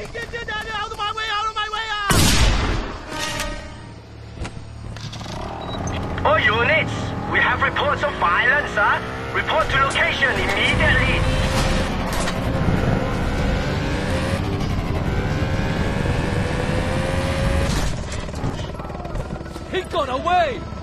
out of my way! Out of my way! All units, we have reports of violence, sir. Report to location immediately. He got away!